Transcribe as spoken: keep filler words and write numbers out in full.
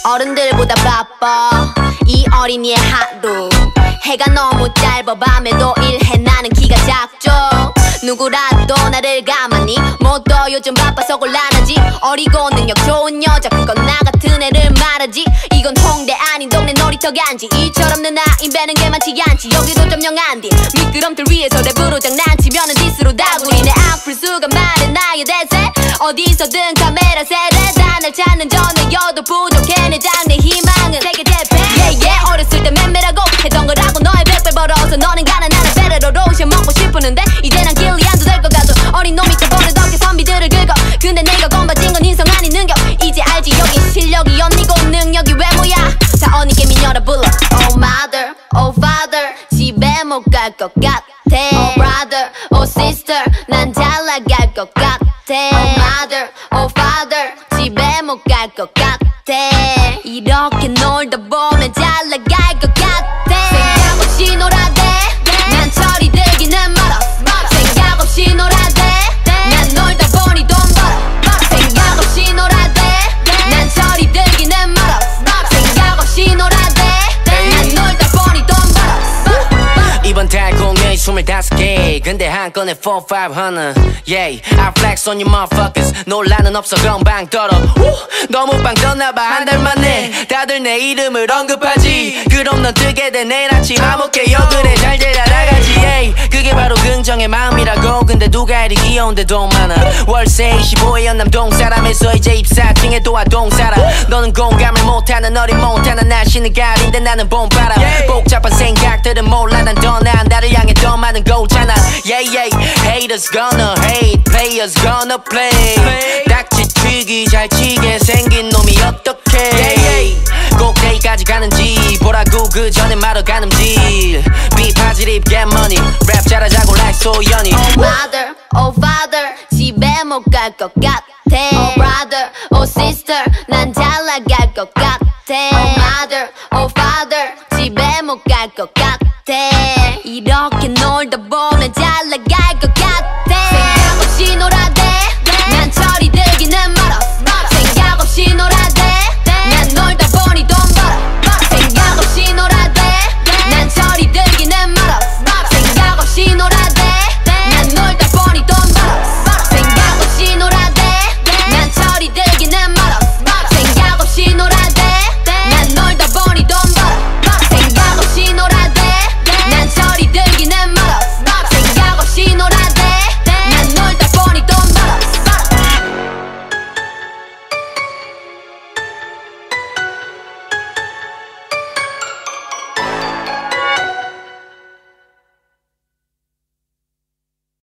어른들보다 바빠 이 어린이의 하루. 해가 너무 짧아 밤에도 일해 나는 키가 작죠. 누구라도 나를 가만히 못 둬 요즘 바빠서 곤란하지. 어리고 능력 좋은 여자 그건 나 같은 애를 말하지. 이건 홍대 아닌 동네 놀이터 간지. 이처럼 내 나이 배는 게 많지 않지. 여기도 좀 영한 뒤 미끄럼틀 위에서 랩으로 장난치면은 디스로 다구리. 내 악플 수가 많은 나의 대세. 어디서든 카메라 세례 다 날 찾는 전화여도 부족해. 내 장래 희망은 세계 대패. yeah, yeah. 어렸을 때 맴매라고 했던 거라고 너의 백배 벌어서 너는 가난한 배려로 로션 먹고 싶었는데 이제 난 길리안도 될 것 같아. 어린 놈이 쳐버린 어깨 선비들을 긁어. 근데 내가 건바진 건 인성 아닌 능력. 이제 알지 여긴 실력이 언니고 능력이 외모야. 다 언니께 미녀라 불러. Oh mother, oh father 집에 못 갈 것 같아. Oh brother, oh sister 난 잘 나갈 것 같아. Oh mother, oh father 집에 못 갈 것 같아. 이렇게 놀다 보면 잘 나갈 것 같아. 생각 없이 놀아대 난 철이 들기는 멀어. 생각 없이 놀아대 난 놀다 보니 돈 벌어. 생각 없이 놀아대 난 철이 들기는 멀어. 생각 없이 놀아대 난 놀다 보니 돈 벌어. 이번 달 공연이 스물다섯 개 근데 한 건에 four, five hundred. Yeah, I flex on you motherfuckers. 논란은 없어 금방 떨어. 우, 너무 빵 떴나봐 한 달 만에 다들 내 이름을 언급하지. 그럼 넌 뜨게 돼 내일 아침 아무개요. 그래 잘들 알아가지. yeah. 그게 바로 긍정의 마음이라고. 근데 누가 이리 귀여운데 돈 많아. 월세 이십오에 연남동 사람에서 이제 입사팅에 도화동 살아. 너는 공감을 못하는 어린 못하는 날씨는 가을인데 나는 봄바람. yeah. 복잡한 생각들은 몰라 난 더 나아. 나를 향해 더 많은 거잖아. yeah, yeah. Haters gonna hate, players gonna play. 딱지 치기 잘 치게 생긴 놈이 어떡해. yeah, yeah. 꼭대기까지 가는지 보라고 그 전에 말어 가는지. Be positive, get money. 랩 잘하자고 like 소연이. Oh mother, oh father 집에 못 갈 것 같아. Oh brother, oh sister 난 잘 나갈 것 같아. Oh mother, oh father 집에 못 갈 것 같아. 이렇게